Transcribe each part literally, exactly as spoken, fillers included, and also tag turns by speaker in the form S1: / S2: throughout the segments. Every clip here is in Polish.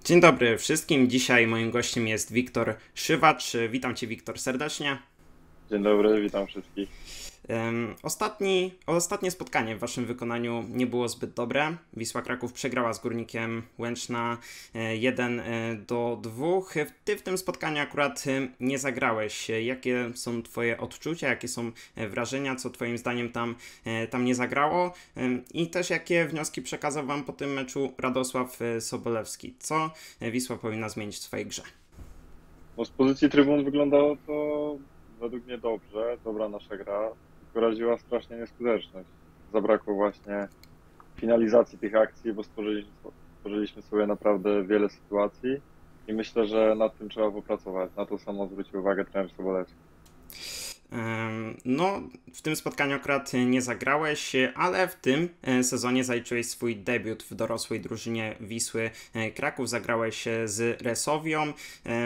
S1: Dzień dobry wszystkim. Dzisiaj moim gościem jest Wiktor Szywacz. Witam Cię, Wiktor, serdecznie.
S2: Dzień dobry, witam wszystkich.
S1: Em, Ostatni, ostatnie spotkanie w Waszym wykonaniu nie było zbyt dobre. Wisła Kraków przegrała z Górnikiem Łęczna e, jeden e, do dwóch. Ty w tym spotkaniu akurat e, nie zagrałeś. Jakie są Twoje odczucia, jakie są e, wrażenia, co Twoim zdaniem tam, e, tam nie zagrało? Em, I też jakie wnioski przekazał Wam po tym meczu Radosław e, Sobolewski? Co e, Wisła powinna zmienić w swojej grze?
S2: No, z pozycji trybun wyglądało to według mnie dobrze, dobra nasza gra, tylko raziła strasznie nieskuteczność. Zabrakło właśnie finalizacji tych akcji, bo stworzyliśmy, stworzyliśmy sobie naprawdę wiele sytuacji i myślę, że nad tym trzeba popracować. Na to samo zwrócił uwagę trener Sobolewski.
S1: No, w tym spotkaniu akurat nie zagrałeś, ale w tym e, sezonie zaliczyłeś swój debiut w dorosłej drużynie Wisły e, Kraków. Zagrałeś e, z Resowią.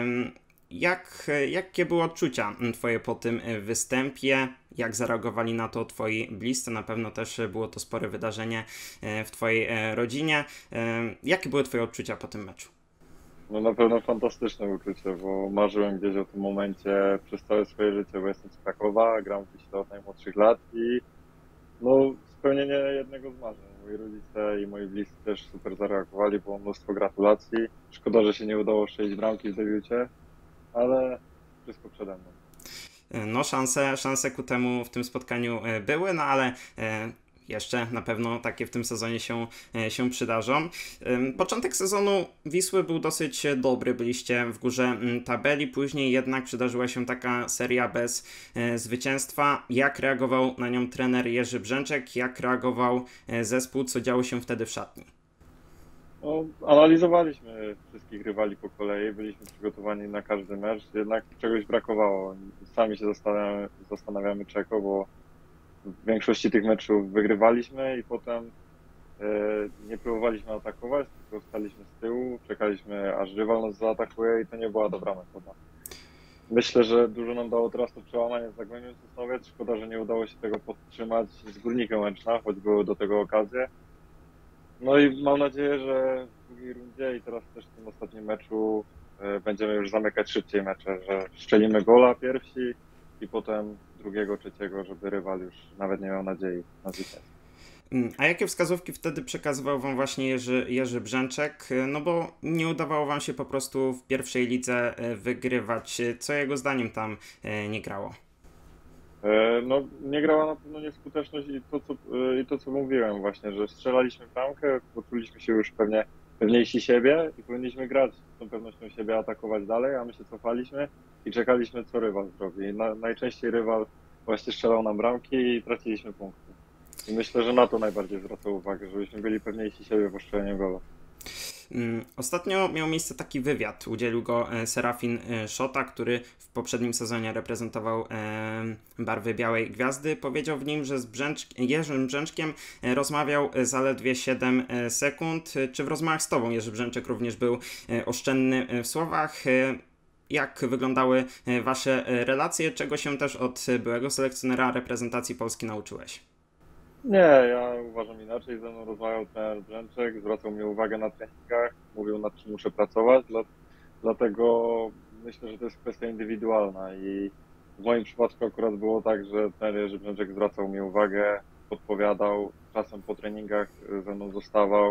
S1: Jak, e, jakie były odczucia Twoje po tym e, występie? Jak zareagowali na to Twoi bliscy? Na pewno też było to spore wydarzenie e, w Twojej e, rodzinie. Jakie były Twoje odczucia po tym meczu?
S2: No na pewno fantastyczne uczucie, bo marzyłem gdzieś o tym momencie przez całe swoje życie, bo jestem z Krakowa, gram w Wiśle od najmłodszych lat i no, spełnienie jednego z marzeń. Moi rodzice i moi bliscy też super zareagowali, było mnóstwo gratulacji. Szkoda, że się nie udało strzelić bramki w debiucie, ale wszystko przede mną.
S1: No, szanse, szanse ku temu w tym spotkaniu e, były, no ale e, jeszcze na pewno takie w tym sezonie się, e, się przydarzą. Ym, Początek sezonu Wisły był dosyć dobry, byliście w górze mm, tabeli, później jednak przydarzyła się taka seria bez e, zwycięstwa. Jak reagował na nią trener Jerzy Brzęczek? Jak reagował e, zespół? Co działo się wtedy w szatni?
S2: No, analizowaliśmy wszystkich rywali po kolei, byliśmy przygotowani na każdy mecz, jednak czegoś brakowało. Sami się zastanawiamy, zastanawiamy czego, bo w większości tych meczów wygrywaliśmy i potem e, nie próbowaliśmy atakować, tylko staliśmy z tyłu, czekaliśmy aż rywal nas zaatakuje i to nie była dobra metoda. Myślę, że dużo nam dało teraz to przełamanie z Zagłębiem Sosnowiec. Szkoda, że nie udało się tego podtrzymać z Górnikiem Łęczna, choć były do tego okazje. No i mam nadzieję, że w drugiej rundzie i teraz też w tym ostatnim meczu e, będziemy już zamykać szybciej mecze, że strzelimy gola pierwsi i potem drugiego, trzeciego, żeby rywal już nawet nie miał nadziei na zwycięstwo.
S1: Mm, A jakie wskazówki wtedy przekazywał wam właśnie Jerzy, Jerzy Brzęczek? E, No bo nie udawało wam się po prostu w pierwszej lidze e, wygrywać. E, Co jego zdaniem tam e, nie grało?
S2: E, No, nie grała na pewno nieskuteczność i to, co, e, i to, co mówiłem właśnie, że strzelaliśmy bramkę, poczuliśmy się już pewnie pewniejsi siebie i powinniśmy grać z tą pewnością siebie, atakować dalej, a my się cofaliśmy i czekaliśmy, co rywal zrobi. I na, najczęściej rywal właśnie strzelał nam bramki i traciliśmy punkty. I myślę, że na to najbardziej zwracał uwagę, żebyśmy byli pewniejsi siebie po strzelaniu gola.
S1: Mm, Ostatnio miał miejsce taki wywiad. Udzielił go e, Serafin e, Szota, który w poprzednim sezonie reprezentował e, barwy Białej Gwiazdy. Powiedział w nim, że z Brzęcz- Jerzym Brzęczkiem e, rozmawiał e, zaledwie siedem e, sekund. E, Czy w rozmowach z tobą Jerzy Brzęczek również był e, oszczędny e, w słowach? E, Jak wyglądały e, wasze e, relacje? Czego się też od e, byłego selekcjonera reprezentacji Polski nauczyłeś?
S2: Nie, ja uważam inaczej. Ze mną rozmawiał trener Brzęczek, zwracał mi uwagę na treningach, mówił nad czym muszę pracować, dla, dlatego myślę, że to jest kwestia indywidualna i w moim przypadku akurat było tak, że trener Jerzy Brzęczek zwracał mi uwagę, podpowiadał, czasem po treningach ze mną zostawał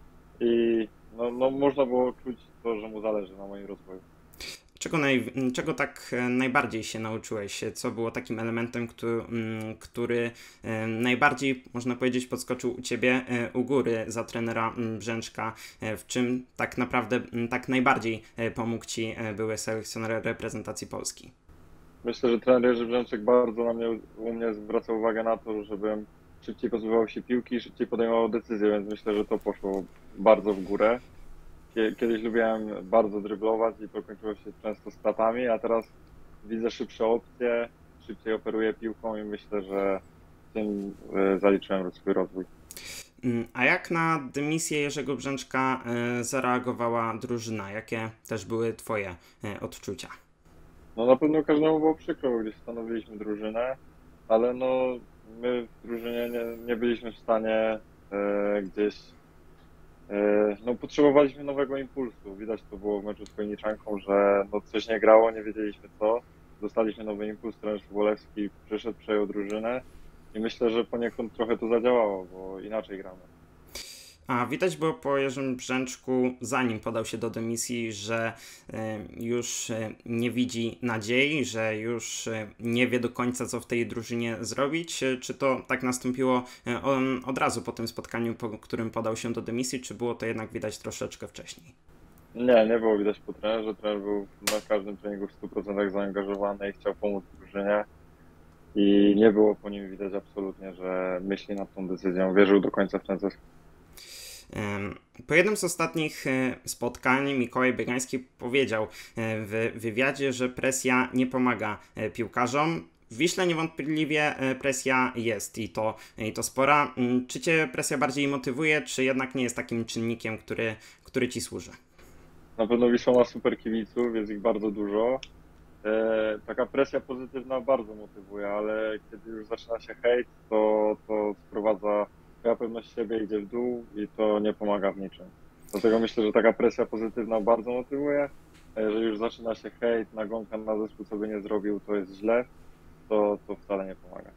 S2: i no, no można było czuć to, że mu zależy na moim rozwoju.
S1: Czego, naj, czego tak e, najbardziej się nauczyłeś? Co było takim elementem, który, który e, najbardziej, można powiedzieć, podskoczył u ciebie e, u góry za trenera m, Brzęczka? E, W czym tak naprawdę m, tak najbardziej e, pomógł ci e, były selekcjoner reprezentacji Polski?
S2: Myślę, że trener Jerzy Brzęczek bardzo na mnie, u mnie zwracał uwagę na to, żebym szybciej pozbywał się piłki, szybciej podejmował decyzje, więc myślę, że to poszło bardzo w górę. Kie- Kiedyś lubiłem bardzo dryblować i to kończyło się często stratami, a teraz widzę szybsze opcje, szybciej operuję piłką i myślę, że tym e, zaliczyłem swój rozwój.
S1: Mm, A jak na dymisję Jerzego Brzęczka e, zareagowała drużyna? Jakie też były twoje e, odczucia?
S2: No na pewno każdemu było przykro, bo gdzieś stanowiliśmy drużynę, ale no my w drużynie nie, nie byliśmy w stanie e, gdzieś No, potrzebowaliśmy nowego impulsu. Widać to było w meczu z Chojniczanką, że no, coś nie grało, nie wiedzieliśmy co. Dostaliśmy nowy impuls, trener Sobolewski przyszedł, przejął drużynę i myślę, że poniekąd trochę to zadziałało, bo inaczej gramy.
S1: A widać było po Jerzym Brzęczku, zanim podał się do dymisji, że już nie widzi nadziei, że już nie wie do końca, co w tej drużynie zrobić. Czy to tak nastąpiło od razu po tym spotkaniu, po którym podał się do dymisji, czy było to jednak widać troszeczkę wcześniej?
S2: Nie, nie było widać po trenerze. Trener był na każdym treningu w stu procentach zaangażowany i chciał pomóc drużynie. I nie było po nim widać absolutnie, że myśli nad tą decyzją, wierzył do końca w ten zespół.
S1: Po jednym z ostatnich spotkań Mikołaj Biegański powiedział w wywiadzie, że presja nie pomaga piłkarzom. W Wiśle niewątpliwie presja jest i to, i to spora. Czy cię presja bardziej motywuje, czy jednak nie jest takim czynnikiem, który, który ci służy?
S2: Na pewno Wisła ma super kibiców, jest ich bardzo dużo. E, taka presja pozytywna bardzo motywuje, ale kiedy już zaczyna się hejt, to, to sprowadza, twoja pewność siebie idzie w dół i to nie pomaga w niczym. Dlatego myślę, że taka presja pozytywna bardzo motywuje, a jeżeli już zaczyna się hejt, nagonka na zespół, co by nie zrobił, to jest źle, to, to wcale nie pomaga.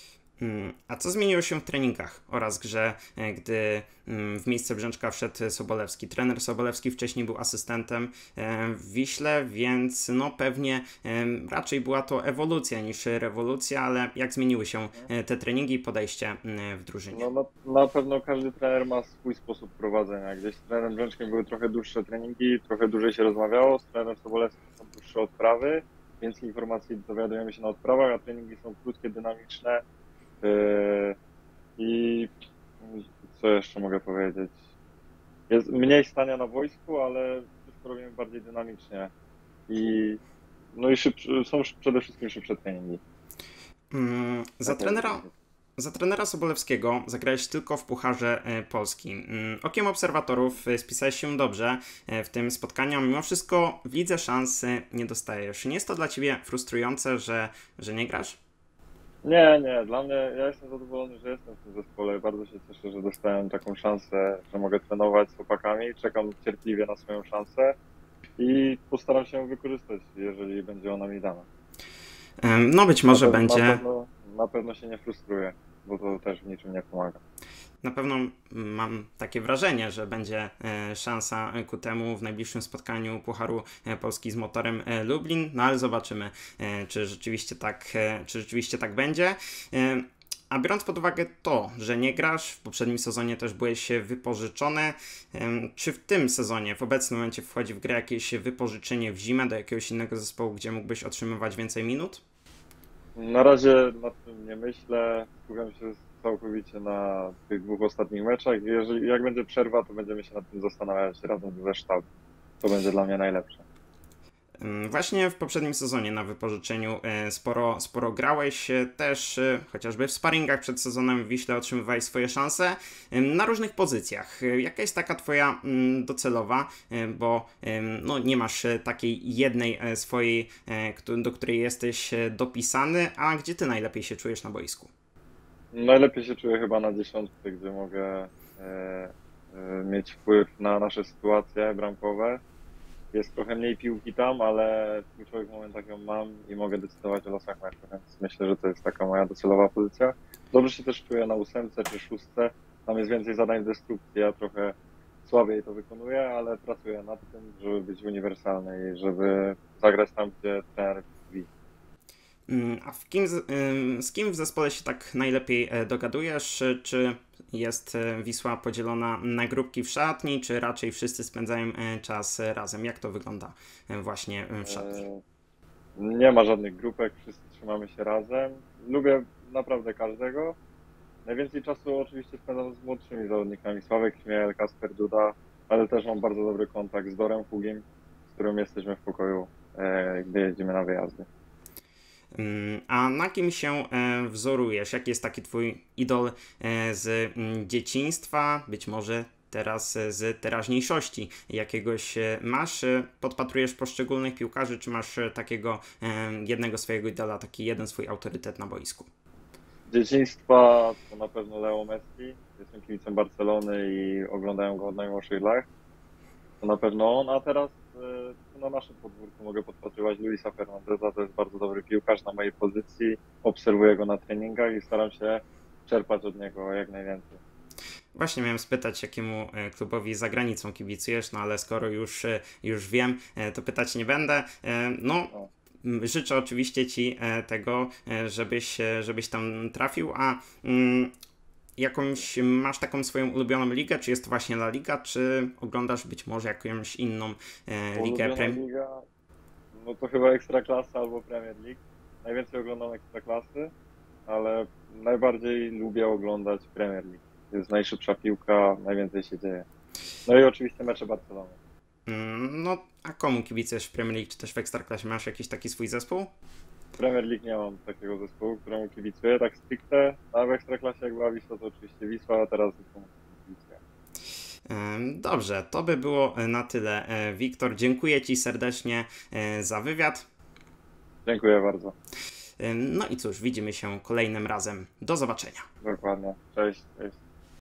S1: A co zmieniło się w treningach oraz grze, gdy w miejsce Brzęczka wszedł Sobolewski? Trener Sobolewski wcześniej był asystentem w Wiśle, więc no pewnie raczej była to ewolucja niż rewolucja, ale jak zmieniły się te treningi i podejście w drużynie?
S2: No, na, na pewno każdy trener ma swój sposób prowadzenia. Gdzieś z trenerem Brzęczkiem były trochę dłuższe treningi, trochę dłużej się rozmawiało, z trenerem Sobolewskim są dłuższe odprawy, więcej informacji dowiadujemy się na odprawach, a treningi są krótkie, dynamiczne. Yy, I co jeszcze mogę powiedzieć? Jest mniej stania na boisku, ale wszystko robimy bardziej dynamicznie. I, no i szybsze, są przede wszystkim szybsze treningi.
S1: Mm, za,
S2: tak
S1: trenera, za trenera Sobolewskiego zagrałeś tylko w Pucharze Polskim. Okiem obserwatorów spisałeś się dobrze w tym spotkaniu, mimo wszystko w lidze szansy nie dostajesz. Nie jest to dla ciebie frustrujące, że, że nie grasz?
S2: Nie, nie, dla mnie, ja jestem zadowolony, że jestem w tym zespole. Bardzo się cieszę, że dostałem taką szansę, że mogę trenować z chłopakami. Czekam cierpliwie na swoją szansę i postaram się ją wykorzystać, jeżeli będzie ona mi dana.
S1: No być może
S2: na
S1: będzie...
S2: Na pewno, na pewno się nie frustruję, bo to też w niczym nie pomaga.
S1: Na pewno mam takie wrażenie, że będzie szansa ku temu w najbliższym spotkaniu Pucharu Polski z Motorem Lublin, no ale zobaczymy, czy rzeczywiście tak, czy rzeczywiście tak będzie. A biorąc pod uwagę to, że nie grasz, w poprzednim sezonie też byłeś wypożyczony, czy w tym sezonie, w obecnym momencie wchodzi w grę jakieś wypożyczenie w zimę do jakiegoś innego zespołu, gdzie mógłbyś otrzymywać więcej minut?
S2: Na razie nad tym nie myślę, skupiam się całkowicie na tych dwóch ostatnich meczach. Jeżeli, jak będzie przerwa, to będziemy się nad tym zastanawiać razem ze sztabem. To będzie dla mnie najlepsze.
S1: Właśnie w poprzednim sezonie na wypożyczeniu sporo, sporo grałeś, też chociażby w sparingach przed sezonem w Wiśle otrzymywałeś swoje szanse na różnych pozycjach. Jaka jest taka twoja docelowa, bo no, nie masz takiej jednej swojej, do której jesteś dopisany, a gdzie ty najlepiej się czujesz na boisku?
S2: Najlepiej się czuję chyba na dziesiątce, gdzie mogę e, e, mieć wpływ na nasze sytuacje bramkowe. Jest trochę mniej piłki tam, ale w kluczowych momentach ją mam i mogę decydować o losach meczu, więc myślę, że to jest taka moja docelowa pozycja. Dobrze się też czuję na ósemce czy szóstce. Tam jest więcej zadań w destrukcji, ja trochę słabiej to wykonuję, ale pracuję nad tym, żeby być uniwersalny i żeby zagrać tam, gdzie trener widzi.
S1: A w kim, z kim w zespole się tak najlepiej dogadujesz? Czy jest Wisła podzielona na grupki w szatni, czy raczej wszyscy spędzają czas razem? Jak to wygląda właśnie w szatni?
S2: Nie ma żadnych grupek, wszyscy trzymamy się razem. Lubię naprawdę każdego. Najwięcej czasu oczywiście spędzam z młodszymi zawodnikami. Sławek Chmiel, Kasper Duda, ale też mam bardzo dobry kontakt z Dorem Hugim, z którym jesteśmy w pokoju, gdy jedziemy na wyjazdy.
S1: A na kim się wzorujesz? Jaki jest taki twój idol z dzieciństwa? Być może teraz z teraźniejszości jakiegoś masz? Podpatrujesz poszczególnych piłkarzy, czy masz takiego jednego swojego idola, taki jeden swój autorytet na boisku?
S2: dzieciństwa to na pewno Leo Messi. Jestem kibicem Barcelony i oglądałem go od najmłodszych lat. To na pewno on, a teraz y, na naszym podwórku mogę podpatrywać Luisa Fernandeza. To jest bardzo dobry piłkarz na mojej pozycji. Obserwuję go na treningach i staram się czerpać od niego jak najwięcej.
S1: Właśnie miałem spytać, jakiemu klubowi za granicą kibicujesz, no ale skoro już, już wiem, to pytać nie będę. No, życzę oczywiście Ci tego, żebyś, żebyś tam trafił, a jakąś masz taką swoją ulubioną ligę, czy jest to właśnie La Liga, czy oglądasz być może jakąś inną ligę Premier?
S2: Liga, no to chyba Ekstraklasa albo Premier League. Najwięcej oglądam Ekstraklasy, ale najbardziej lubię oglądać Premier League. Jest najszybsza piłka, najwięcej się dzieje. No i oczywiście mecze Barcelony.
S1: No, a komu kibicujesz w Premier League, czy też w Ekstraklasie? Masz jakiś taki swój zespół?
S2: W Premier League nie mam takiego zespołu, któremu kibicuję tak stricte, a w Ekstraklasie jak była Wisła, to oczywiście Wisła, a teraz zespół kibicuję.
S1: Dobrze, to by było na tyle. Wiktor, dziękuję Ci serdecznie za wywiad.
S2: Dziękuję bardzo.
S1: No i cóż, widzimy się kolejnym razem. Do zobaczenia.
S2: Dokładnie. Cześć. Cześć.